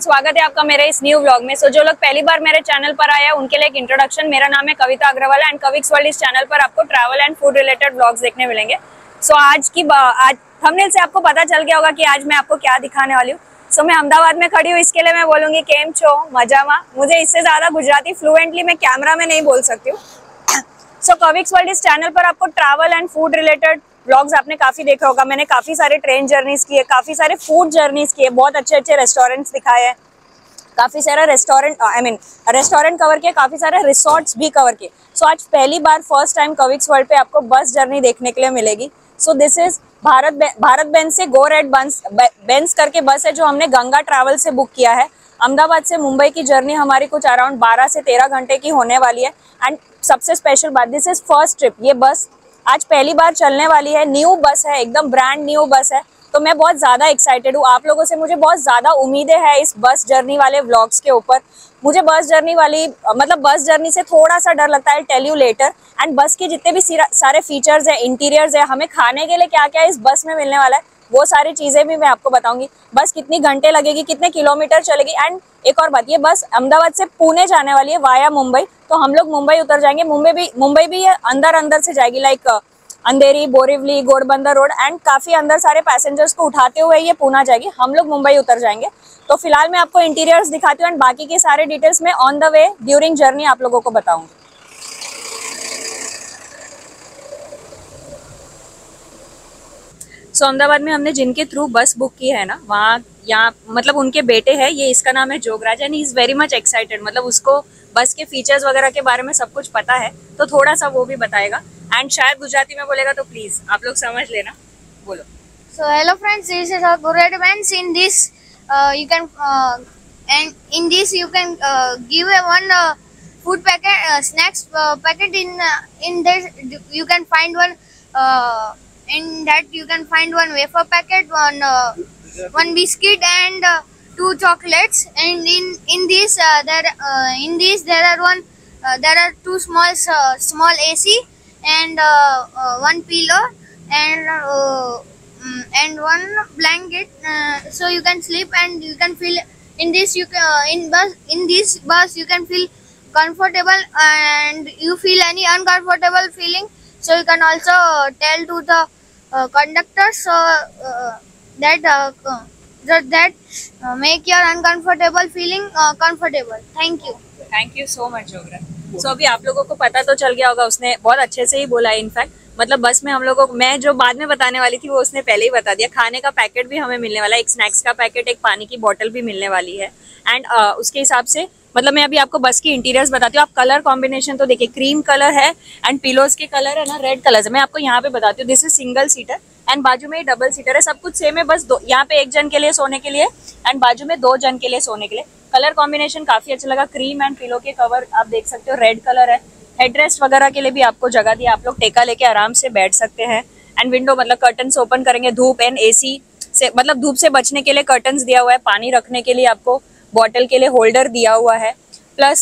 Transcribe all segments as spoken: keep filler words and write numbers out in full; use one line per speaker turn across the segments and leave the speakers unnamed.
स्वागत है आपका मेरे इस न्यू व्लॉग में। सो so, जो लोग पहली बार मेरे चैनल पर आए हैं उनके लिए एक इंट्रोडक्शन। मेरा नाम है कविता अग्रवाल एंड कविक्स वर्ल्ड। इस चैनल पर आपको travel and food related vlogs देखने मिलेंगे। सो so, आज की आज थंबनेल से आपको पता चल गया होगा कि आज मैं आपको क्या दिखाने वाली हूँ। सो so, मैं अहमदाबाद में खड़ी हूँ, इसके लिए मैं बोलूंगी केम छो मजामा। मुझे इससे ज्यादा गुजराती फ्लुएंटली मैं कैमरा में नहीं बोल सकती हूँ। सो कविक्स वर्ल्ड इस चैनल पर आपको travel and food related vlogs आपने काफी देखा होगा। मैंने काफी सारे ट्रेन जर्नीज किए, काफी सारे फूड जर्नीज किए, बहुत अच्छे अच्छे रेस्टोरेंट्स दिखाए हैं, काफी सारा restaurant I mean restaurant cover किए, काफी सारे रिसोर्ट्स भी कवर किए। सो आज पहली बार फर्स्ट टाइम कविक्स वर्ल्ड पे आपको बस जर्नी देखने के लिए मिलेगी। So this is Bharat Bharat Benz से गो रेड बंस बेंज करके बस है जो हमने गंगा ट्रैवल से बुक किया है। अहमदाबाद से मुंबई की जर्नी हमारी कुछ अराउंड बारह से तेरह घंटे की होने वाली है। एंड सबसे स्पेशल बात, दिस इज फर्स्ट ट्रिप। ये बस आज पहली बार चलने वाली है, न्यू बस है, एकदम ब्रांड न्यू बस है। तो मैं बहुत ज्यादा एक्साइटेड हूँ। आप लोगों से मुझे बहुत ज्यादा उम्मीदें हैं इस बस जर्नी वाले व्लॉग्स के ऊपर। मुझे बस जर्नी वाली मतलब बस जर्नी से थोड़ा सा डर लगता है, टेल यू लेटर। एंड बस के जितने भी सारे फीचर्स है, इंटीरियर्स है, हमें खाने के लिए क्या क्या इस बस में मिलने वाला है, वो सारी चीजें भी मैं आपको बताऊंगी। बस कितनी घंटे लगेगी, कितने किलोमीटर चलेगी। एंड एक और बात, ये बस अहमदाबाद से पुणे जाने वाली है वाया मुंबई। तो हम लोग मुंबई उतर जाएंगे। मुंबई भी मुंबई भी ये अंदर अंदर से जाएगी, like Andheri, Borivali, Ghodbunder road and काफी अंदर सारे पैसेंजर्स को उठाते हुए ये पूना जाएगी। हम लोग मुंबई उतर जाएंगे। तो फिलहाल मैं आपको इंटीरियर्स दिखाती हूँ एंड बाकी के सारे डिटेल्स में on the way during journey आप लोगों को बताऊंगी। सो so, अहमदाबाद में हमने जिनके थ्रू बस बुक की है ना, वहाँ यहाँ मतलब उनके बेटे हैं, ये इसका नाम है Jograj and he is very much excited. मतलब उसको बस के फीचर्स वगैरह के बारे में सब कुछ पता है, तो थोड़ा सा वो भी बताएगा। एंड शायद गुजराती में बोलेगा, तो प्लीज आप लोग समझ लेना। बोलो।
So hello friends, this is our Gurad Vans. In this uh, you can uh, and in this you can uh, give a one uh, food packet, uh, snacks uh, packet. In uh, in there you can find one uh, in that you can find one wafer packet, one uh, one biscuit and uh, two chocolates. And in in this uh, there uh, in this there are one uh, there are two small uh, small A C and uh, uh, one pillow and uh, mm, and one blanket, uh, so you can sleep and you can feel in this you can, uh, in bus in this bus you can feel comfortable, and you feel any uncomfortable feeling, so you can also tell to the uh, conductor, so uh, that uh, that, that uh, make your uncomfortable feeling uh, comfortable. Thank you.
Thank you so much Jograj. So अभी आप लोगों को पता तो चल गया होगा, उसने बहुत अच्छे से ही बोला है। इनफैक्ट मतलब बस में हम लोगों को, मैं जो बाद में बताने वाली थी वो उसने पहले ही बता दिया। खाने का पैकेट भी हमें मिलने वाला है, एक स्नैक्स का पैकेट, एक पानी की बोतल भी मिलने वाली है। एंड uh, उसके हिसाब से मतलब मैं अभी आपको बस की इंटीरियर्स बताती हूँ। आप कलर कॉम्बिनेशन तो देखिए, क्रीम कलर है एंड पिलोज के कलर है ना रेड कलर है। मैं आपको यहाँ पे बताती हूँ, this is single seater and बाजू में डबल सीटर है। सब कुछ सेम है, बस दो यहाँ पे एक जन के लिए सोने के लिए एंड बाजू में दो जन के लिए सोने के लिए। कलर कॉम्बिनेशन काफी अच्छा लगा। क्रीम एंड पिलो के कवर आप देख सकते हो, रेड कलर है। हेडरेस्ट वगैरह के लिए भी आपको जगह दी, आप लोग टेका लेके आराम से बैठ सकते हैं। एंड विंडो मतलब कर्टन्स ओपन करेंगे, धूप एंड एसी से मतलब धूप से बचने के लिए कर्टन्स दिया हुआ है। पानी रखने के लिए आपको बॉटल के लिए होल्डर दिया हुआ है। प्लस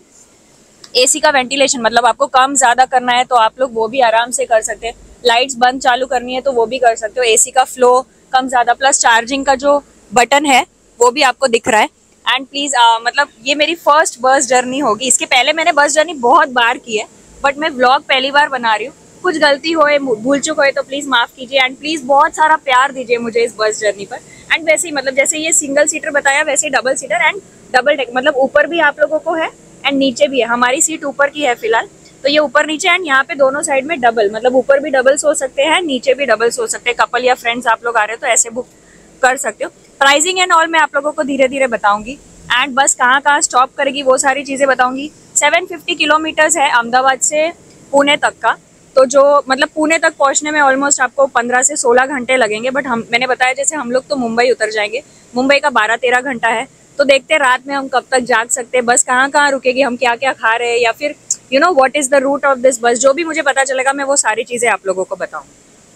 एसी का वेंटिलेशन, मतलब आपको कम ज्यादा करना है तो आप लोग वो भी आराम से कर सकते हैं। लाइट्स बंद चालू करनी है तो वो भी कर सकते हो। एसी का फ्लो कम ज्यादा, प्लस चार्जिंग का जो बटन है वो भी आपको दिख रहा है। एंड प्लीज uh, मतलब ये मेरी फर्स्ट बस जर्नी होगी। इसके पहले मैंने बस जर्नी बहुत बार की है, बट मैं व्लॉग पहली बार बना रही हूँ। कुछ गलती होए, भूल चुक होए तो प्लीज माफ कीजिए। एंड प्लीज बहुत सारा प्यार दीजिए मुझे इस बस जर्नी पर। एंड वैसे ही मतलब जैसे ये सिंगल सीटर बताया, वैसे double seater and double deck, मतलब ऊपर भी आप लोगों को है एंड नीचे भी है। हमारी सीट ऊपर की है फिलहाल, तो ये ऊपर नीचे एंड यहाँ पे दोनों साइड में डबल, मतलब ऊपर भी डबल सो सकते हैं, नीचे भी डबल सो सकते हैं। कपल या फ्रेंड्स आप लोग आ रहे हो तो ऐसे बुक कर सकते हो। प्राइसिंग एंड ऑल मैं आप लोगों को धीरे धीरे बताऊंगी। एंड बस कहाँ कहाँ स्टॉप करेगी वो सारी चीजें बताऊंगी। सात सौ पचास किलोमीटर्स है अहमदाबाद से पुणे तक का, तो जो मतलब पुणे तक पहुंचने में ऑलमोस्ट आपको पंद्रह से सोलह घंटे लगेंगे। बट हम मैंने बताया जैसे हम लोग तो मुंबई उतर जाएंगे, मुंबई का बारह तेरह घंटा है। तो देखते हैं रात में हम कब तक जाग सकते हैं, बस कहाँ कहाँ रुकेगी, हम क्या क्या खा रहे हैं, या फिर you know what is the route of this bus. जो भी मुझे पता चलेगा मैं वो सारी चीजें आप लोगों को बताऊंगी।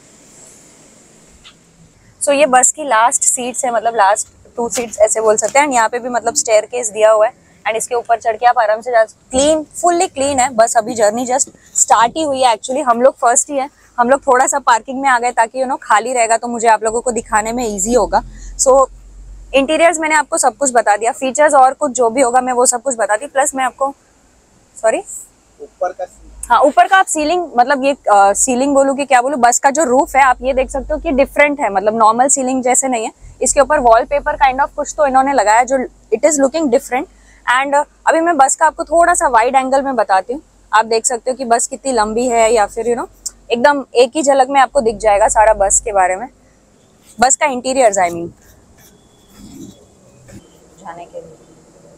सो so, ये बस की लास्ट सीट्स है, मतलब लास्ट टू सीट्स ऐसे बोल सकते हैं। एंड यहाँ पे भी मतलब स्टेयरकेस दिया हुआ है एंड इसके ऊपर चढ़ के आप आराम से जा, क्लीन फुल्ली क्लीन है। बस अभी जर्नी जस्ट स्टार्ट ही हुई है। एक्चुअली हम लोग फर्स्ट ही है, हम लोग थोड़ा सा पार्किंग में आ गए ताकि यू नो खाली रहेगा तो मुझे आप लोगों को दिखाने में ईजी होगा। सो so, इंटीरियर्स मैंने आपको सब कुछ बता दिया, फीचर्स और कुछ जो भी होगा मैं वो सब कुछ बता दी। प्लस मैं आपको सॉरी
ऊपर का
हाँ ऊपर का आप सीलिंग मतलब ये सीलिंग बोलूँ कि क्या बोलूँ, बस का जो रूफ है आप ये देख सकते हो कि डिफरेंट है, मतलब नॉर्मल सीलिंग जैसे नहीं है। इसके ऊपर वॉलपेपर काइंड ऑफ कुछ तो इन्होंने लगाया जो it is looking different. And अभी मैं बस का आपको थोड़ा सा वाइड एंगल में बताती हूँ, आप देख सकते हो कि बस कितनी लंबी है, या फिर यू नो एकदम एक ही झलक में आपको दिख जाएगा सारा बस के बारे में, बस का इंटीरियर्स आई मीन जाने के लिए।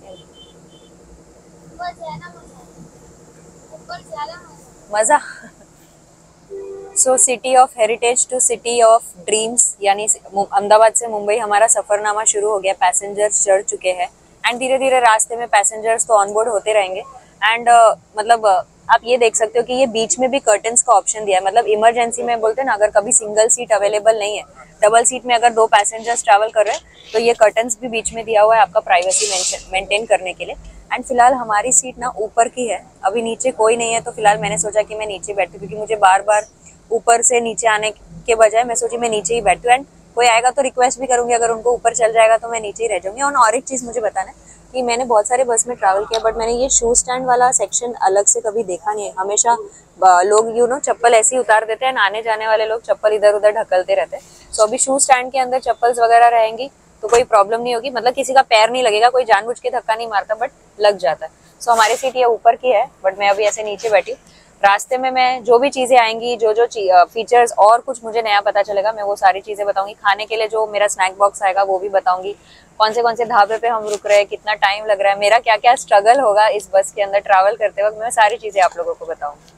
मजा so city of heritage to city of dreams, यानी अहमदाबाद से मुंबई हमारा सफरनामा शुरू हो गया। पैसेंजर्स चढ़ चुके हैं एंड धीरे धीरे रास्ते में पैसेंजर्स तो ऑनबोर्ड होते रहेंगे। एंड uh, मतलब uh, आप ये देख सकते हो कि ये बीच में भी कर्टन्स का ऑप्शन दिया है, मतलब इमरजेंसी में बोलते हैं ना, अगर कभी सिंगल सीट अवेलेबल नहीं है, डबल सीट में अगर दो पैसेंजर्स ट्रैवल कर रहे हैं तो ये कर्टन्स भी बीच में दिया हुआ है आपका प्राइवेसी मेंटेन करने के लिए। एंड फिलहाल हमारी सीट ना ऊपर की है, अभी नीचे कोई नहीं है, तो फिलहाल मैंने सोचा कि मैं नीचे बैठूं, क्योंकि मुझे बार बार ऊपर से नीचे आने के बजाय मैं सोची मैं नीचे ही बैठूं। एंड कोई आएगा तो रिक्वेस्ट भी करूंगी, अगर उनको ऊपर चल जाएगा तो मैं नीचे ही रह जाऊंगी। और, और एक चीज मुझे बताना है कि मैंने बहुत सारे बस में ट्रैवल किया, बट मैंने ये शू स्टैंड वाला सेक्शन अलग से कभी देखा नहीं है। हमेशा लोग यू नो चप्पल ऐसे ही उतार देते हैं, आने जाने वाले लोग चप्पल इधर उधर ढकलते रहते हैं। सो अभी शू स्टैंड के अंदर चप्पल्स वगैरह रहेंगी तो कोई प्रॉब्लम नहीं होगी, मतलब किसी का पैर नहीं लगेगा, कोई जानबूझ के धक्का नहीं मारता, बट लग जाता है। सो हमारी सीट ये ऊपर की है, बट मैं अभी ऐसे नीचे बैठी। रास्ते में मैं जो भी चीजें आएंगी, जो जो फीचर्स और कुछ मुझे नया पता चलेगा, मैं वो सारी चीजें बताऊंगी। खाने के लिए जो मेरा स्नैक बॉक्स आएगा वो भी बताऊंगी, कौन से कौन से ढाबे पे हम रुक रहे हैं, कितना टाइम लग रहा है, मेरा क्या क्या स्ट्रगल होगा इस बस के अंदर ट्रैवल करते वक्त, मैं सारी चीजें आप लोगों को बताऊंगी।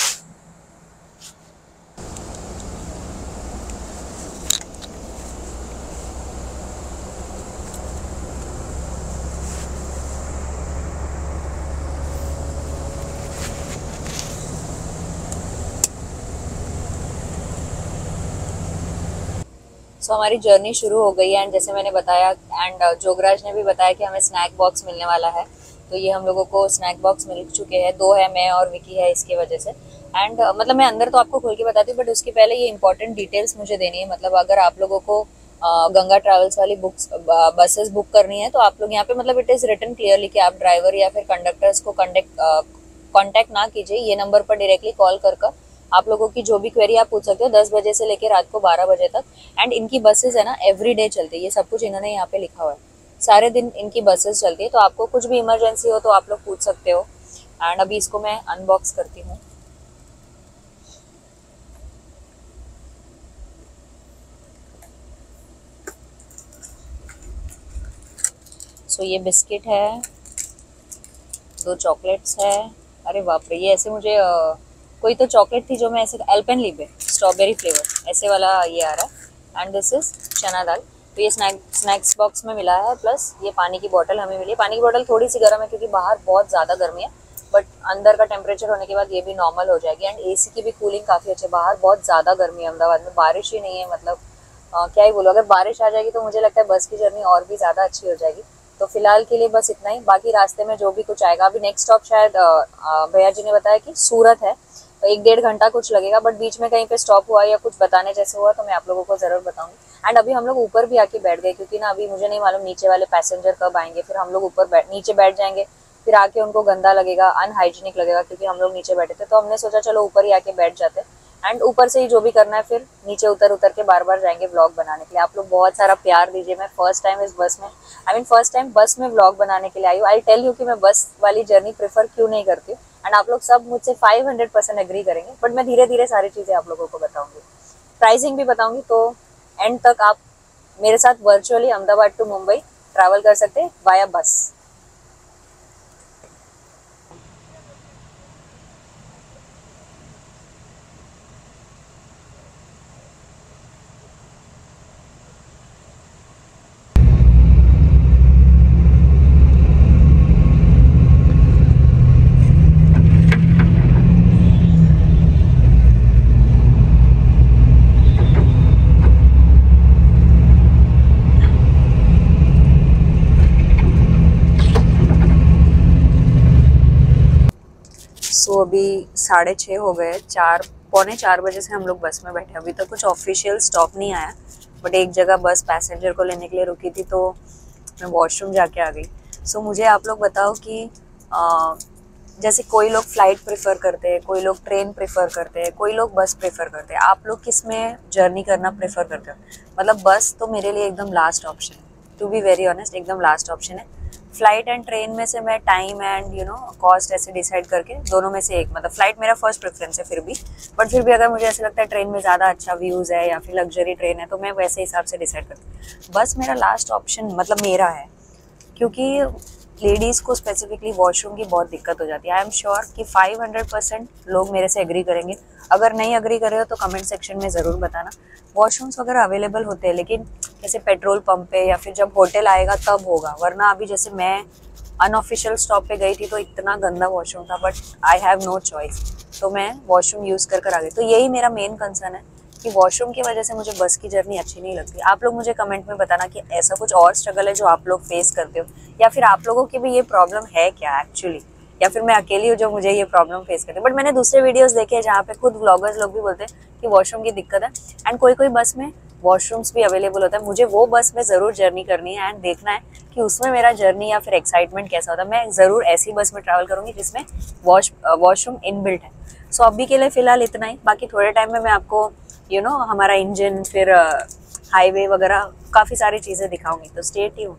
सो so, हमारी जर्नी शुरू हो गई है एंड जैसे मैंने बताया एंड जोगराज ने भी बताया कि हमें स्नैक बॉक्स मिलने वाला है, तो ये हम लोगों को स्नैक बॉक्स मिल चुके हैं। दो है, मैं और विकी है इसकी वजह से। एंड uh, मतलब मैं अंदर तो आपको खोल के बताती हूँ, बट उसके पहले ये इंपॉर्टेंट डिटेल्स मुझे देनी है। मतलब अगर आप लोगों को uh, गंगा ट्रैवल्स वाली बुक्स बसेस बुक करनी है तो आप लोग यहाँ पे मतलब इट इज रिटन क्लियरली कि आप ड्राइवर या फिर कंडक्टर्स को कंडक्ट कॉन्टैक्ट ना कीजिए, ये नंबर पर डायरेक्टली कॉल कर कर आप लोगों की जो भी क्वेरी आप पूछ सकते हो, दस बजे से लेकर रात को बारह बजे तक। एंड इनकी बसेस है ना एवरी डे चलती है, ये सब कुछ इन्होंने यहाँ पे लिखा हुआ है, सारे दिन इनकी बसेस चलती है, तो आपको कुछ भी इमरजेंसी हो तो आप लोग पूछ सकते हो। एंड अभी इसको मैं अनबॉक्स करती हूँ। सो so, ये बिस्किट है, दो चॉकलेट्स है, अरे बाप रे, ये ऐसे मुझे uh, कोई तो चॉकलेट थी जो मैं ऐसे अल्पेनलिबे स्ट्रॉबेरी फ्लेवर ऐसे वाला ये आ रहा है। एंड दिस इज चना दाल, तो ये स्नैक स्नैक्स बॉक्स में मिला है। प्लस ये पानी की बोतल हमें मिली है, पानी की बोतल थोड़ी सी गर्म है क्योंकि बाहर बहुत ज़्यादा गर्मी है, बट अंदर का टेम्परेचर होने के बाद ये भी नॉर्मल हो जाएगी। एंड एसी की भी कूलिंग काफ़ी अच्छी है, बाहर बहुत ज़्यादा गर्मी है, अहमदाबाद में बारिश ही नहीं है, मतलब आ, क्या ही बोलो, अगर बारिश आ जाएगी तो मुझे लगता है बस की जर्नी और भी ज़्यादा अच्छी हो जाएगी। तो फिलहाल के लिए बस इतना ही, बाकी रास्ते में जो भी कुछ आएगा, अभी नेक्स्ट स्टॉप शायद भैया जी ने बताया कि सूरत है, तो एक डेढ़ घंटा कुछ लगेगा, बट बीच में कहीं पे स्टॉप हुआ या कुछ बताने जैसे हुआ तो मैं आप लोगों को जरूर बताऊंगी। एंड अभी हम लोग ऊपर भी आके बैठ गए, क्योंकि ना अभी मुझे नहीं मालूम नीचे वाले पैसेंजर कब आएंगे, फिर हम लोग ऊपर बैठ नीचे बैठ जाएंगे, फिर आके उनको गंदा लगेगा, अनहाइजीनिक लगेगा, क्योंकि हम लोग नीचे बैठे थे, तो हमने सोचा चलो ऊपर ही आके बैठ जाते। एंड ऊपर से ही जो भी करना है फिर नीचे उतर उतर के बार बार जाएंगे व्लॉग बनाने के लिए। आप लोग बहुत सारा प्यार दीजिए, मैं फर्स्ट टाइम इस बस में आई मीन फर्स्ट टाइम बस में व्लॉग बनाने के लिए आई हूँ। आई टेल यू कि मैं बस वाली जर्नी प्रेफर क्यों नहीं करती हूँ, एंड आप लोग सब मुझसे फाइव हंड्रेड परसेंट एग्री करेंगे, बट मैं धीरे धीरे सारी चीज़ें आप लोगों को बताऊंगी, प्राइसिंग भी बताऊंगी, तो एंड तक आप मेरे साथ virtually Ahmedabad to Mumbai travel कर सकते हैं वाया बस। तो अभी साढ़े छः हो गए, चार पौने चार बजे से हम लोग बस में बैठे, अभी तक कुछ ऑफिशियल स्टॉप नहीं आया, बट एक जगह बस पैसेंजर को लेने के लिए रुकी थी तो मैं वॉशरूम जाके आ गई। सो so, मुझे आप लोग बताओ कि आ, जैसे कोई लोग फ्लाइट प्रेफर करते हैं, कोई लोग ट्रेन प्रेफर करते हैं, कोई लोग बस प्रेफर करते हैं, आप लोग किस में जर्नी करना प्रेफर करते हो? मतलब बस तो मेरे लिए एकदम लास्ट ऑप्शन है, टू बी वेरी ऑनेस्ट, एकदम लास्ट ऑप्शन है। फ्लाइट एंड ट्रेन में से मैं time and you know cost ऐसे डिसाइड करके दोनों में से एक, मतलब फ्लाइट मेरा फर्स्ट प्रेफरेंस है फिर भी, बट फिर भी अगर मुझे ऐसा लगता है ट्रेन में ज़्यादा अच्छा व्यूज़ है या फिर लग्जरी ट्रेन है तो मैं वैसे हिसाब से डिसाइड करती हूँ। बस मेरा लास्ट ऑप्शन मतलब मेरा है, क्योंकि लेडीज़ को स्पेसिफिकली वॉशरूम की बहुत दिक्कत हो जाती है। आई एम श्योर कि फाइव हंड्रेड परसेंट लोग मेरे से एग्री करेंगे। अगर नहीं एग्री करे हो तो कमेंट सेक्शन में ज़रूर बताना। वॉशरूम्स वगैरह अवेलेबल होते हैं लेकिन जैसे पेट्रोल पंप पे या फिर जब होटल आएगा तब होगा, वरना अभी जैसे मैं अनऑफिशियल स्टॉप पे गई थी तो इतना गंदा वॉशरूम था, but I have no choice, तो मैं वॉशरूम यूज़ कर कर आ गई। तो यही मेरा मेन कंसर्न है कि वॉशरूम की वजह से मुझे बस की जर्नी अच्छी नहीं लगती। आप लोग मुझे कमेंट में बताना कि ऐसा कुछ और स्ट्रगल है जो आप लोग फेस करते हो, या फिर आप लोगों की भी ये प्रॉब्लम है क्या एक्चुअली, या फिर मैं अकेली हूँ जो मुझे ये प्रॉब्लम फेस करती हूँ। बट मैंने दूसरे वीडियोस देखे हैं जहाँ पे खुद व्लॉगर्स लोग भी बोलते हैं कि वॉशरूम की दिक्कत है, एंड कोई कोई बस में वॉशरूम्स भी अवेलेबल होता है। मुझे वो बस में ज़रूर जर्नी करनी है एंड देखना है कि उसमें मेरा जर्नी या फिर एक्साइटमेंट कैसा होता है। मैं ज़रूर ऐसी बस में ट्रैवल करूँगी जिसमें वॉश वॉशरूम इनबिल्ट है। सो so, अभी के लिए फ़िलहाल इतना ही, बाकी थोड़े टाइम में मैं आपको यू you नो know, हमारा इंजन फिर हाईवे uh, वगैरह काफ़ी सारी चीज़ें दिखाऊंगी, तो स्टे ट्यून्ड।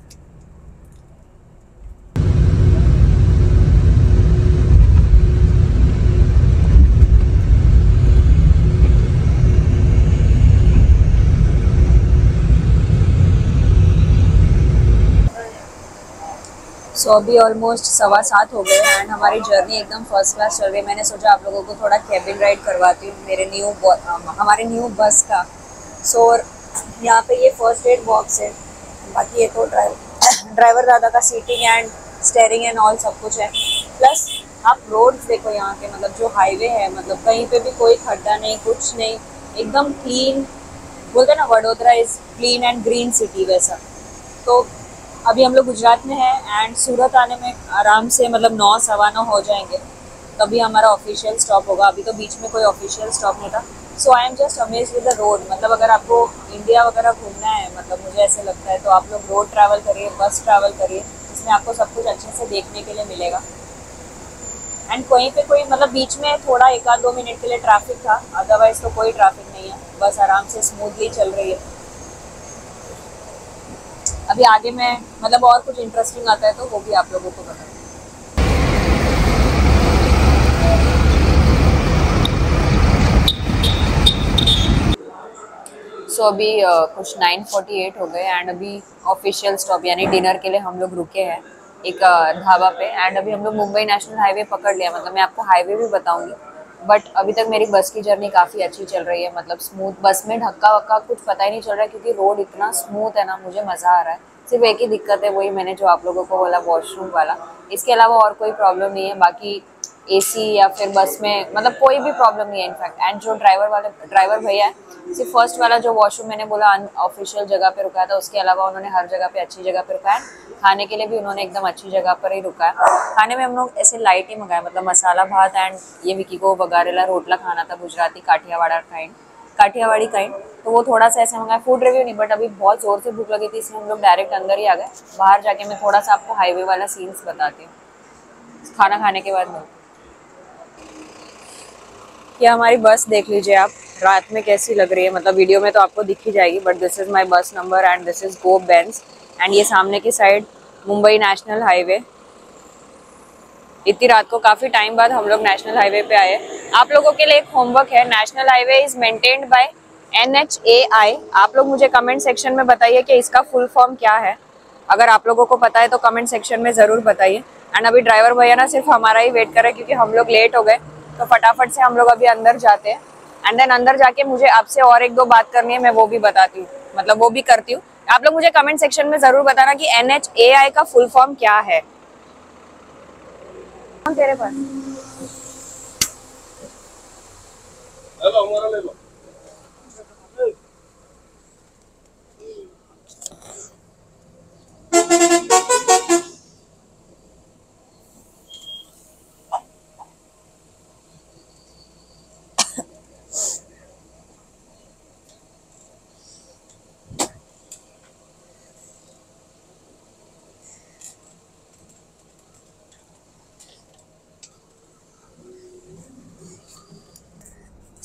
सो so, अभी ऑलमोस्ट सवा सात हो गए एंड हमारी जर्नी एकदम फर्स्ट क्लास चल रही है। मैंने सोचा आप लोगों को थोड़ा कैबिन राइड करवाती हूँ मेरे न्यू हमारे न्यू बस का। सो so, यहाँ पे ये फर्स्ट एड बॉक्स है, बाकी ये तो ड्राइवर ड्राइवर दादा का seating and steering and all सब कुछ है। प्लस आप रोड्स देखो यहाँ के, मतलब जो हाईवे है, मतलब कहीं पे भी कोई खड्डा नहीं, कुछ नहीं, एकदम क्लीन। बोलते हैं ना Vadodara is clean and green city, वैसा। तो अभी हम लोग गुजरात में हैं एंड सूरत आने में आराम से मतलब नौ सवा नौ हो जाएंगे, तभी हमारा ऑफिशियल स्टॉप होगा। अभी तो बीच में कोई ऑफिशियल स्टॉप नहीं था। So I am just amaze with the road. मतलब अगर आपको इंडिया वगैरह घूमना है, मतलब मुझे ऐसे लगता है, तो आप लोग रोड ट्रैवल करिए, बस ट्रैवल करिए, जिसमें आपको सब कुछ अच्छे से देखने के लिए मिलेगा। एंड कहीं पे कोई मतलब बीच में थोड़ा एक आध दो मिनट के लिए ट्रैफिक था, अदरवाइज तो कोई ट्रैफिक नहीं है, बस आराम से स्मूथली चल रही है। अभी आगे में मतलब और कुछ इंटरेस्टिंग आता है तो वो भी आप लोगों को बताऊँ। सो so, अभी uh, कुछ नाइन फोर्टी एट हो गए एंड अभी ऑफिशियल स्टॉप यानी डिनर के लिए हम लोग रुके हैं एक ढाबा पे। एंड अभी हम लोग मुंबई नेशनल हाईवे पकड़ लिया, मतलब मैं आपको हाईवे भी बताऊंगी। बट अभी तक मेरी बस की जर्नी काफ़ी अच्छी चल रही है, मतलब स्मूथ। बस में धक्का वक्का कुछ पता ही नहीं चल रहा है क्योंकि रोड इतना स्मूथ है ना, मुझे मज़ा आ रहा है। सिर्फ एक ही दिक्कत है, वही मैंने जो आप लोगों को बोला, वॉशरूम वाला। इसके अलावा और कोई प्रॉब्लम नहीं है। बाकी एसी या फिर बस में मतलब कोई भी प्रॉब्लम नहीं है इनफैक्ट। एंड जो ड्राइवर वाले ड्राइवर भैया है, सिर्फ फर्स्ट वाला जो वॉशरूम मैंने बोला अनऑफिशियल जगह पे रुका था, उसके अलावा उन्होंने हर जगह पे अच्छी जगह पे रुका है। खाने के लिए भी उन्होंने एकदम अच्छी जगह पर ही रुका है। खाने में हम लोग ऐसे लाइट ही मंगाए, मतलब मसाला भात एंड ये विकी को बगारेला रोटला खाना था, गुजराती काठियावाड़ा काइंड काठियावाड़ी काइंड। तो वो थोड़ा सा ऐसे मंगाया, फूड रिव्यू नहीं, बट अभी बहुत जोर से भूख लगी थी इसलिए हम लोग डायरेक्ट अंदर ही आ गए। बाहर जाके मैं थोड़ा सा आपको हाईवे वाला सीन्स बताती हूँ खाना खाने के बाद। ये हमारी बस देख लीजिए आप रात में कैसी लग रही है, मतलब वीडियो में तो आपको दिख ही जाएगी, but this is my bus number and this is go Benz. And ये सामने की साइड मुंबई नेशनल हाईवे। इतनी रात को काफी टाइम बाद हम लोग नेशनल हाईवे पे आए। आप लोगों के लिए एक होमवर्क है, national highway is maintained by N H A I. आप लोग मुझे कमेंट सेक्शन में बताइए कि इसका फुल फॉर्म क्या है। अगर आप लोगों को पता है तो कमेंट सेक्शन में जरूर बताइए। एंड अभी ड्राइवर भैया ना सिर्फ हमारा ही वेट कर रहे हैं क्योंकि हम लोग लेट हो गए, तो फटाफट से हम लोग अभी अंदर जाते हैं। एंड देन अंदर जाके मुझे आपसे और एक दो बात करनी है, मैं वो भी बताती हूँ, मतलब वो भी करती हूँ। आप लोग मुझे कमेंट सेक्शन में जरूर बताना कि एन एच ए आई का फुल फॉर्म क्या है। तेरे पास हमारा ले लो।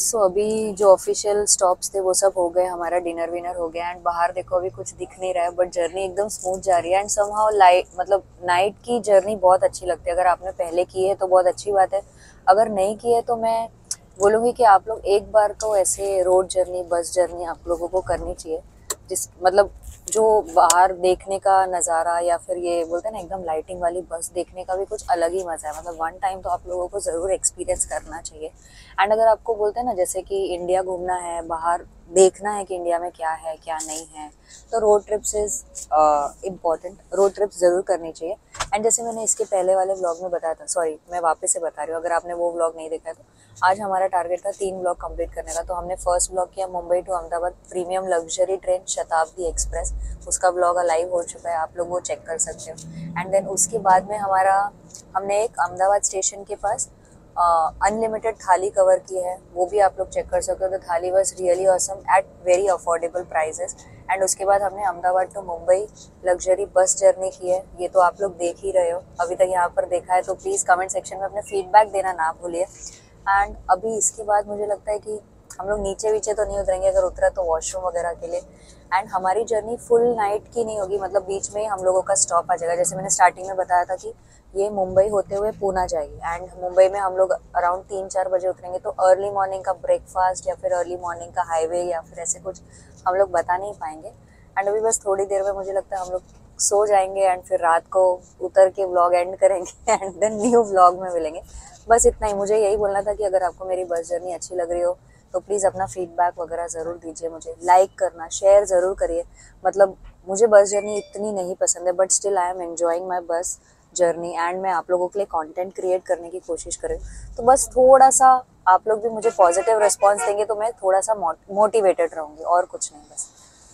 सो अभी जो ऑफिशियल स्टॉप्स थे वो सब हो गए, हमारा डिनर विनर हो गया एंड बाहर देखो अभी कुछ दिख नहीं रहा है बट जर्नी एकदम स्मूथ जा रही है एंड समहाउ लाइट मतलब नाइट की जर्नी बहुत अच्छी लगती है। अगर आपने पहले की है तो बहुत अच्छी बात है, अगर नहीं की है तो मैं बोलूँगी कि आप लोग एक बार तो ऐसे रोड जर्नी बस जर्नी आप लोगों को करनी चाहिए, जिस मतलब जो बाहर देखने का नज़ारा या फिर ये बोलते हैं ना एकदम लाइटिंग वाली बस देखने का भी कुछ अलग ही मज़ा है। मतलब वन टाइम तो आप लोगों को ज़रूर एक्सपीरियंस करना चाहिए। एंड अगर आपको बोलते हैं ना जैसे कि इंडिया घूमना है, बाहर देखना है कि इंडिया में क्या है क्या नहीं है, तो road trips is important, road trips ज़रूर करनी चाहिए। एंड जैसे मैंने इसके पहले वाले व्लॉग में बताया था, सॉरी मैं वापस से बता रही हूँ, अगर आपने वो व्लॉग नहीं देखा है तो आज हमारा टारगेट था तीन व्लॉग कंप्लीट करने का। तो हमने फर्स्ट व्लॉग किया Mumbai to Ahmedabad premium luxury train Shatabdi Express, उसका व्लॉग लाइव हो चुका है, आप लोग वो चेक कर सकते हो। एंड देन उसके बाद में हमारा हमने एक अहमदाबाद स्टेशन के पास अनलिमिटेड uh, थाली कवर की है, वो भी आप लोग चेक कर सकते हो। तो thali was really awesome at very affordable prices. And उसके बाद हमने Ahmedabad to Mumbai luxury bus journey की है, ये तो आप लोग देख ही रहे हो, अभी तक यहाँ पर देखा है तो प्लीज़ कमेंट सेक्शन में अपने फीडबैक देना ना भूलिए। एंड अभी इसके बाद मुझे लगता है कि हम लोग नीचे वीचे तो नहीं उतरेंगे, अगर उतरा तो वॉशरूम वगैरह के लिए। एंड हमारी जर्नी फुल नाइट की नहीं होगी, मतलब बीच में ही हम लोगों का स्टॉप आ जाएगा। जैसे मैंने स्टार्टिंग में बताया था कि ये मुंबई होते हुए पूना जाएगी एंड मुंबई में हम लोग अराउंड तीन चार बजे उतरेंगे, तो अर्ली मॉर्निंग का ब्रेकफास्ट या फिर अर्ली मॉर्निंग का हाईवे या फिर ऐसे कुछ हम लोग बता नहीं पाएंगे। एंड अभी बस थोड़ी देर में मुझे लगता है हम लोग सो जाएंगे एंड फिर रात को उतर के व्लॉग एंड करेंगे एंड देन न्यू व्लॉग में मिलेंगे। बस इतना ही, मुझे यही बोलना था कि अगर आपको मेरी बस जर्नी अच्छी लग रही हो तो प्लीज़ अपना फीडबैक वगैरह ज़रूर दीजिए मुझे, लाइक करना, शेयर ज़रूर करिए। मतलब मुझे बस जर्नी इतनी नहीं पसंद है but still I am enjoying my bus journey and मैं आप लोगों के लिए कंटेंट क्रिएट करने की कोशिश कर रही हूँ। तो बस थोड़ा सा आप लोग भी मुझे पॉजिटिव रिस्पांस देंगे तो मैं थोड़ा सा मोटिवेटेड रहूँगी, और कुछ नहीं बस।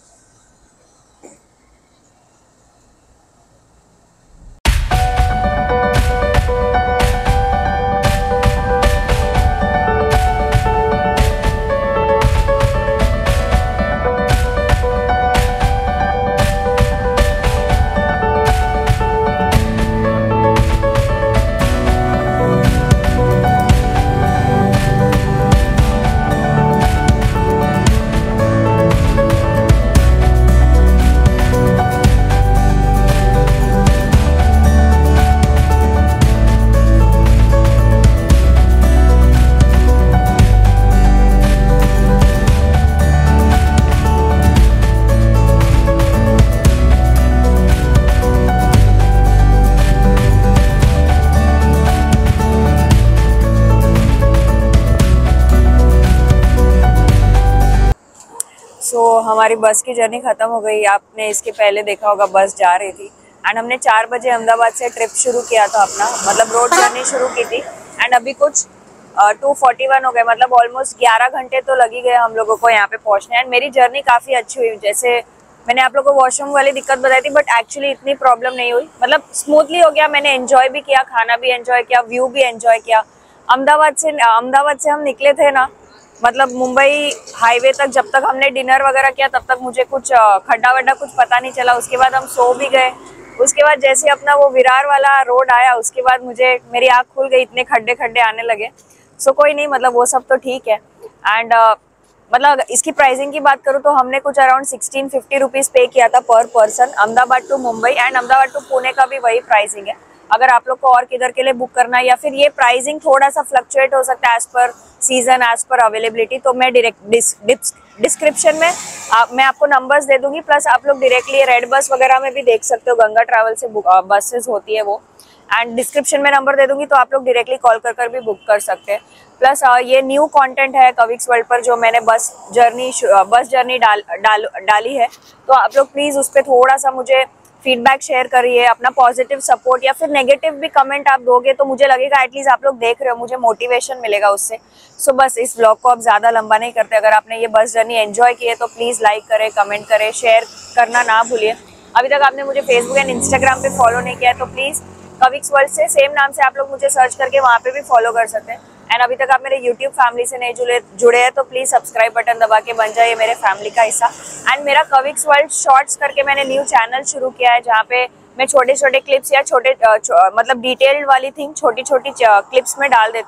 सो so, हमारी बस की जर्नी ख़त्म हो गई। आपने इसके पहले देखा होगा बस जा रही थी एंड हमने चार बजे अहमदाबाद से ट्रिप शुरू किया था अपना, मतलब रोड जर्नी शुरू की थी। एंड अभी कुछ टू फोर्टी वन हो गए, मतलब ऑलमोस्ट ग्यारह घंटे तो लग ही गए हम लोगों को यहाँ पे पहुँचने। एंड मेरी जर्नी काफ़ी अच्छी हुई, जैसे मैंने आप लोगों को वॉशरूम वाली दिक्कत बताई थी बट एक्चुअली इतनी प्रॉब्लम नहीं हुई, मतलब स्मूथली हो गया। मैंने एंजॉय भी किया, खाना भी एंजॉय किया, व्यू भी एंजॉय किया। अहमदाबाद से अहमदाबाद से हम निकले थे ना, मतलब मुंबई हाईवे तक जब तक हमने डिनर वगैरह किया तब तक मुझे कुछ खड्डा वड्डा कुछ पता नहीं चला। उसके बाद हम सो भी गए। उसके बाद जैसे अपना वो विरार वाला रोड आया उसके बाद मुझे मेरी आँख खुल गई, इतने खड्डे खड्डे आने लगे। सो कोई नहीं, मतलब वो सब तो ठीक है। एंड uh, मतलब इसकी प्राइसिंग की बात करूँ तो हमने कुछ अराउंड सिक्सटीन फिफ्टी रुपीज़ पे किया था per person, Ahmedabad to Mumbai. And Ahmedabad to Pune का भी वही प्राइसिंग है। अगर आप लोग को और किधर के लिए बुक करना है या फिर ये प्राइसिंग थोड़ा सा फ्लक्चुएट हो सकता है as per season, as per availability, तो मैं डायरेक्ट डिस्क्रिप्शन में आप, मैं आपको नंबर्स दे दूंगी। प्लस आप लोग डायरेक्टली रेड बस वगैरह में भी देख सकते हो, गंगा ट्रैवल से बसेस होती है वो। एंड डिस्क्रिप्शन में नंबर दे दूंगी तो आप लोग डायरेक्टली कॉल कर कर भी बुक कर सकते हैं। प्लस ये न्यू कंटेंट है कविक्स वर्ल्ड पर जो मैंने बस जर्नी बस जर्नी डाल डाल डाली है, तो आप लोग प्लीज़ उस पर थोड़ा सा मुझे फीडबैक शेयर करिए, अपना पॉजिटिव सपोर्ट या फिर नेगेटिव भी कमेंट आप दोगे तो मुझे लगेगा एटलीस्ट आप लोग देख रहे हो, मुझे मोटिवेशन मिलेगा उससे। सो so, बस इस ब्लॉग को आप ज़्यादा लंबा नहीं करते। अगर आपने ये बस जर्नी एंजॉय की है तो प्लीज़ लाइक करें, कमेंट करें, शेयर करना ना भूलिए। अभी तक आपने मुझे फेसबुक एंड इंस्टाग्राम पे फॉलो नहीं किया है तो प्लीज़ कविक्स वर्ल्ड से सेम नाम से आप लोग मुझे सर्च करके वहाँ पे भी फॉलो कर सकते हैं। एंड अभी तक आप मेरे यूट्यूब फैमिली से नहीं जुड़े जुड़े हैं तो प्लीज़ सब्सक्राइब बटन दबा के बन जाइए मेरे फैमिली का हिस्सा। एंड मेरा कविक्स वर्ल्ड शॉर्ट्स करके मैंने न्यू चैनल शुरू किया है जहाँ पे मैं छोटे छोटे क्लिप्स या छोटे मतलब डिटेल्ड वाली थिंग छोटी छोटी क्लिप्स में डाल देती हूँ।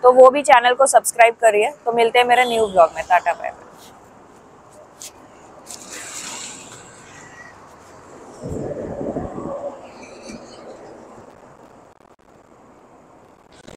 तो वो भी चैनल को सब्सक्राइब करिए। तो मिलते हैं मेरे न्यू ब्लॉग में। Tata bye bye.